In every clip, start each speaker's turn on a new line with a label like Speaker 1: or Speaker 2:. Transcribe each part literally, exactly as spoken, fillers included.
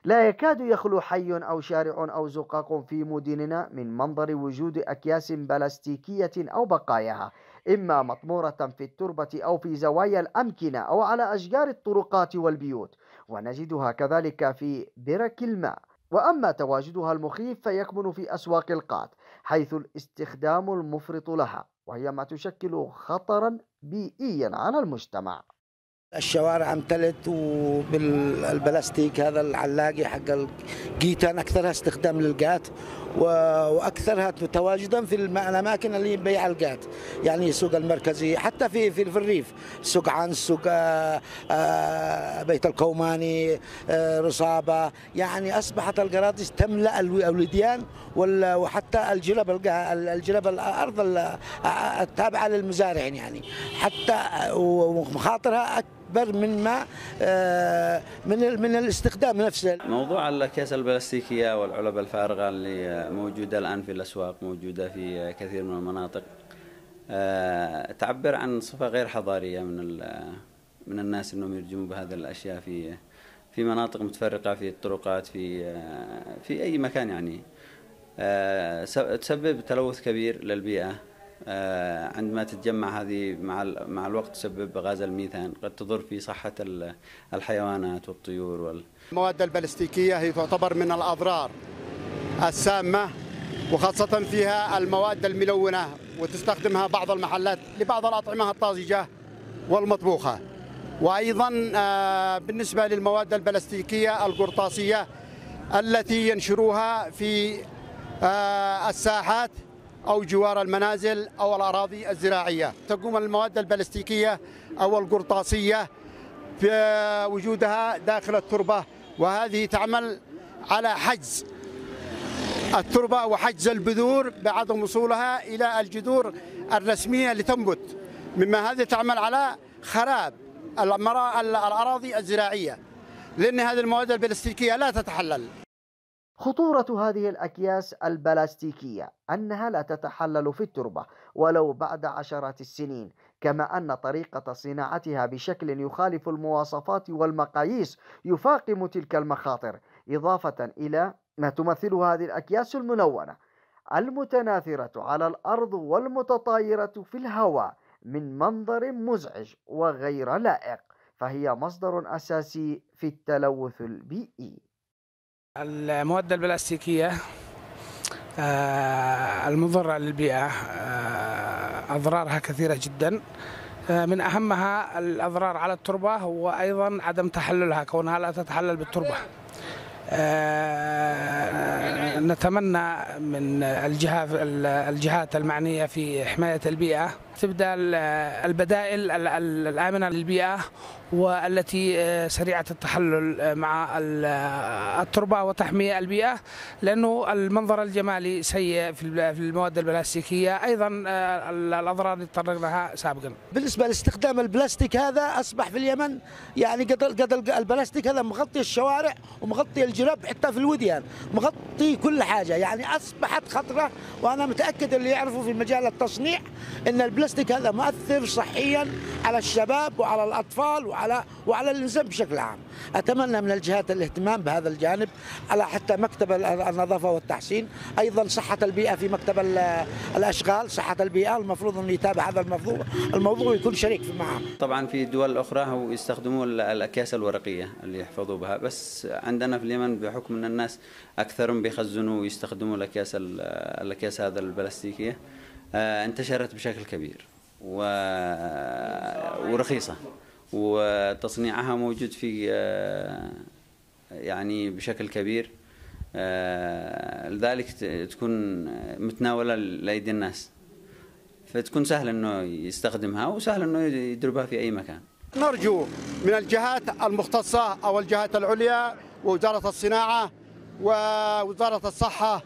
Speaker 1: لا يكاد يخلو حي أو شارع أو زقاق في مدننا من منظر وجود أكياس بلاستيكية أو بقاياها، إما مطمورة في التربة أو في زوايا الأمكنة أو على أشجار الطرقات والبيوت، ونجدها كذلك في برك الماء. وأما تواجدها المخيف فيكمن في أسواق القات، حيث الاستخدام المفرط لها، وهي ما تشكل خطرا بيئيا على المجتمع.
Speaker 2: الشوارع امتلت وبالبلاستيك هذا العلاقي حق الجيتان، اكثرها استخدام للجات واكثرها تواجدا في الاماكن اللي بيع الجات، يعني السوق المركزي، حتى في في الريف، سوق عنس، سوق آه، آه، بيت القوماني، آه، رصابه، يعني اصبحت القراطيس تملا الوديان وحتى الجلب، الجلب الارض التابعه للمزارع، يعني حتى ومخاطرها اكبر من ما من من الاستخدام نفسه.
Speaker 3: موضوع الاكياس البلاستيكيه والعلب الفارغه اللي موجوده الان في الاسواق، موجوده في كثير من المناطق، تعبر عن صفه غير حضاريه من من الناس انهم يرجموا بهذه الاشياء في في مناطق متفرقه، في الطرقات، في في اي مكان، يعني تسبب تلوث كبير للبيئه. عندما تتجمع هذه مع مع الوقت تسبب غاز الميثان، قد تضر في صحة الحيوانات والطيور وال...
Speaker 4: المواد البلاستيكية هي تعتبر من الأضرار السامة، وخاصة فيها المواد الملونة، وتستخدمها بعض المحلات لبعض الأطعمة الطازجة والمطبوخة. وأيضا بالنسبة للمواد البلاستيكية القرطاسية التي ينشروها في الساحات أو جوار المنازل أو الأراضي الزراعية. تقوم المواد البلاستيكية أو القرطاسية بوجودها داخل التربة، وهذه تعمل على حجز التربة وحجز البذور بعدم وصولها إلى الجذور الرسمية لتنبت، مما هذه تعمل على خراب الأراضي الزراعية، لأن هذه المواد البلاستيكية لا تتحلل.
Speaker 1: خطورة هذه الأكياس البلاستيكية أنها لا تتحلل في التربة ولو بعد عشرات السنين، كما أن طريقة صناعتها بشكل يخالف المواصفات والمقاييس يفاقم تلك المخاطر، إضافة إلى ما تمثله هذه الأكياس الملونة المتناثرة على الأرض والمتطايرة في الهواء من منظر مزعج وغير لائق، فهي مصدر أساسي في التلوث البيئي.
Speaker 5: المواد البلاستيكية المضرة للبيئة أضرارها كثيرة جدا، من أهمها الأضرار على التربة وأيضا عدم تحللها، كونها لا تتحلل بالتربة. نتمنى من الجهات الجهات المعنية في حماية البيئة تبدأ البدائل الآمنة للبيئة والتي سريعة التحلل مع التربة وتحمية البيئة، لأنه المنظر الجمالي سيء في المواد البلاستيكية، أيضا الأضرار اللي تطرقناها سابقا.
Speaker 2: بالنسبة لاستخدام البلاستيك هذا أصبح في اليمن، يعني قد قد البلاستيك هذا مغطي الشوارع ومغطي الجرب، حتى في الوديان مغطي كل حاجة، يعني أصبحت خطرة. وأنا متأكد اللي يعرفوا في مجال التصنيع أن البلاستيك هذا مؤثر صحيا على الشباب وعلى الأطفال وعلى وعلى الإنسان بشكل عام. أتمنى من الجهات الاهتمام بهذا الجانب، على حتى مكتب النظافة والتحسين، أيضا صحة البيئة في مكتب الأشغال، صحة البيئة المفروض أن يتابع هذا الموضوع الموضوع ويكون شريك في معه.
Speaker 3: طبعا في دول أخرى هو يستخدموا الأكياس الورقية اللي يحفظوا بها، بس عندنا في اليمن بحكم أن الناس أكثرهم بيخزنوا ويستخدموا الأكياس الأكياس هذا البلاستيكية، انتشرت بشكل كبير ورخيصة، وتصنيعها موجود في يعني بشكل كبير، لذلك تكون متناولة لأيدي الناس، فتكون سهل انه يستخدمها وسهل انه يضربها في اي مكان.
Speaker 4: نرجو من الجهات المختصة او الجهات العليا ووزارة الصناعة ووزارة الصحة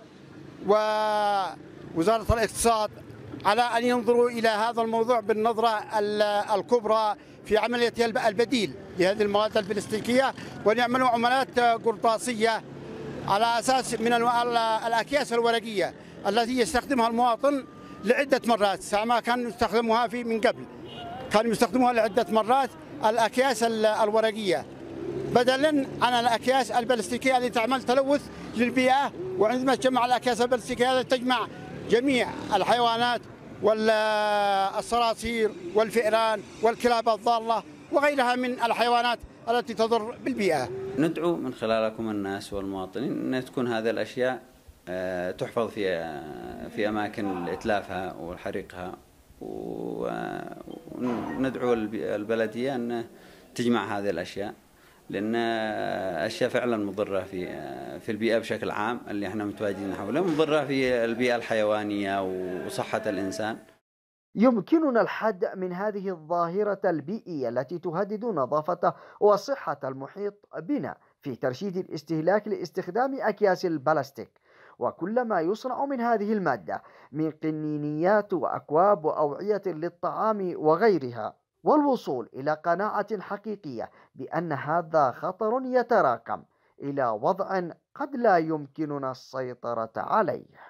Speaker 4: ووزارة الاقتصاد على أن ينظروا إلى هذا الموضوع بالنظرة الكبرى في عملية البديل لهذه المواد البلاستيكية، وأن يعملوا عملات قرطاسية على أساس من الأكياس الورقية التي يستخدمها المواطن لعدة مرات، سواء ما كانوا يستخدموها في من قبل، كانوا يستخدموها لعدة مرات الأكياس الورقية بدلا عن الأكياس البلاستيكية التي تعمل تلوث للبيئة. وعندما تجمع الأكياس البلاستيكية هذه تجمع جميع الحيوانات والصراصير والفئران والكلاب الضالة وغيرها من الحيوانات التي تضر بالبيئة.
Speaker 3: ندعو من خلالكم الناس والمواطنين أن تكون هذه الأشياء تحفظ في في أماكن إتلافها وحريقها، وندعو البلدية أن تجمع هذه الأشياء، لأن أشياء فعلا مضرة في في البيئة بشكل عام اللي احنا متواجدين حولها، مضرة في البيئة الحيوانية وصحة الإنسان.
Speaker 1: يمكننا الحد من هذه الظاهرة البيئية التي تهدد نظافة وصحة المحيط بنا في ترشيد الاستهلاك لاستخدام أكياس البلاستيك، وكل ما يصنع من هذه المادة من قنينيات وأكواب وأوعية للطعام وغيرها، والوصول إلى قناعة حقيقية بأن هذا خطر يتراكم إلى وضع قد لا يمكننا السيطرة عليه.